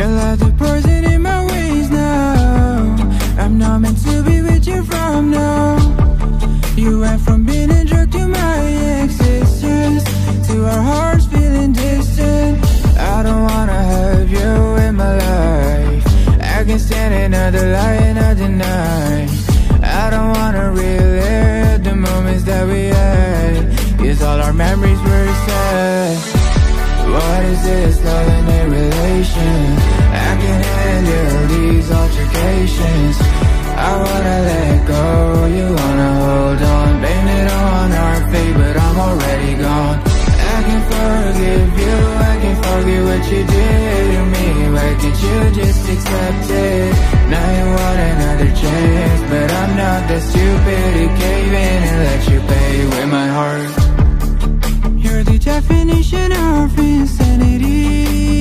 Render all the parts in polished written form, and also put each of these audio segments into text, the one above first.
Feel like the poison in my veins now. I'm not meant to be with you from now. You went from being a drug to my existence, to our hearts feeling distant. I don't wanna have you in my life. I can stand another lie, another night. I don't wanna relive the moments that we had, 'cause all our memories were sad. What is this, love in a relation? I can handle these altercations. I wanna let go, you wanna hold on. Blame it on our fate, but I'm already gone. I can forgive you, I can forget what you did to me. Why can't you just accept it? Now you want another chance, but I'm not that stupid to cave in and let you pay with my heart. You're the definition of insanity.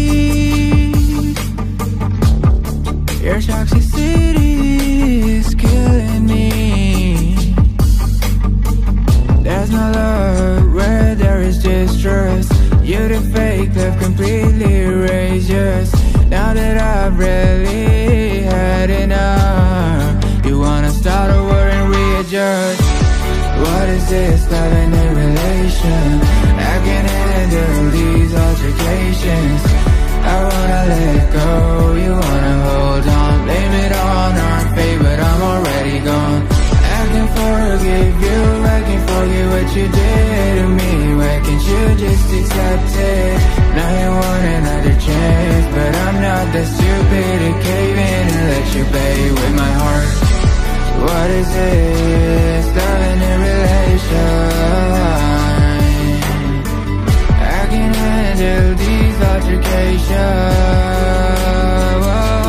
Your toxicity is killing me. There's no love where there is distrust. You the fake love completely erased yours. Now that I've really had enough, you wanna start over and readjust. What is this, love in a relation? I can handle these altercations. I wanna let go, you wanna hold on. Blame it on our fate, but I'm already gone. I can forgive you, I can forget what you did to me. Why can't you just accept it? Now you want another chance, but I'm not that stupid to cave in and let you pay with my heart. What is this, love in a relation? I can handle these altercations.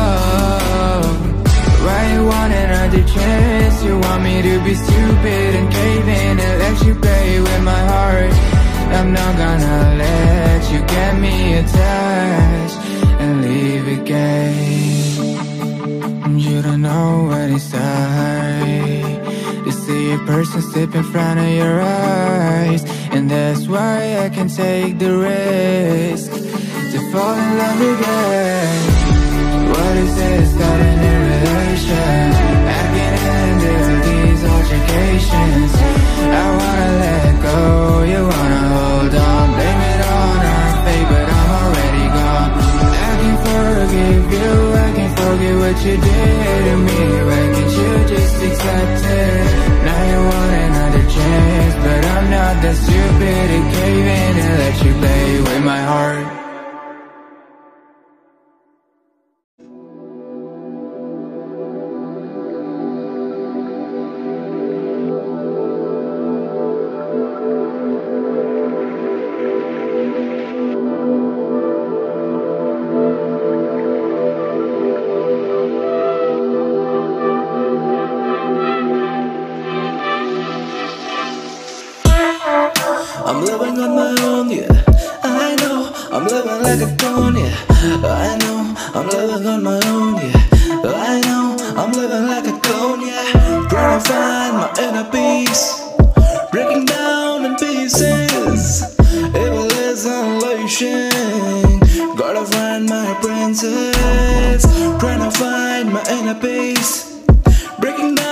Why you want another chance? You want me to be stupid and cave in and let you play with my heart. I'm not gonna let you get me attached and leave again. You don't know what it's like to see a person slip in front of your eyes, and that's why I can take the risk to fall in love again. What is this, not in a relation? I can handle these altercations. I wanna let go, you wanna hold on. Blame it on our fate, but I'm already gone. I can forgive you, I can forget what you did to me. Why can't you just accept it? Now you want another chance, but I'm not that stupid to cave in and let you play with my heart. I'm living on my own, yeah. I know I'm living like a clone, yeah. I know I'm living on my own, yeah. I know I'm living like a clone, yeah. Trying to find my inner peace, breaking down in pieces. Evil is unleashing. Gotta find my princess. Trying to find my inner peace, breaking down